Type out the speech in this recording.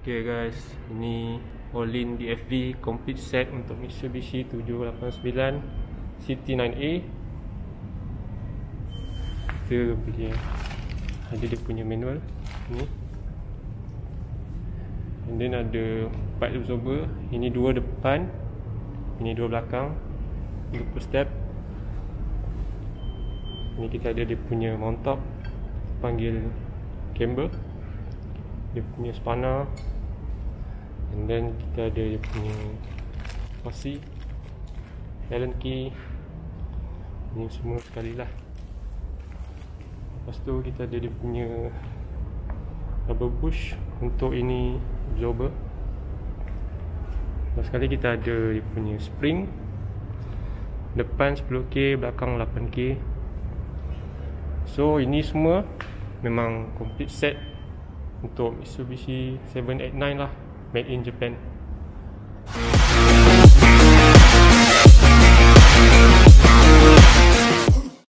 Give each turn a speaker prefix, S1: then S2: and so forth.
S1: Okay guys, ini All-in DFV complete set untuk Mitsubishi 789 CT9A. Kita boleh ada dia punya manual ni, and then ada pipe absorber. Ini dua depan, ini dua belakang, dua step. Ni kita ada dia punya mount top, panggil camber, dia punya spanner, and then kita ada dia punya hosi, Allen key, ni semua sekali lah. Lepas tu kita ada dia punya rubber bush untuk ini absorber. Lepas sekali kita ada dia punya spring, depan 10K, belakang 8K. So ini semua memang complete set untuk Mitsubishi 789 lah, made in Japan.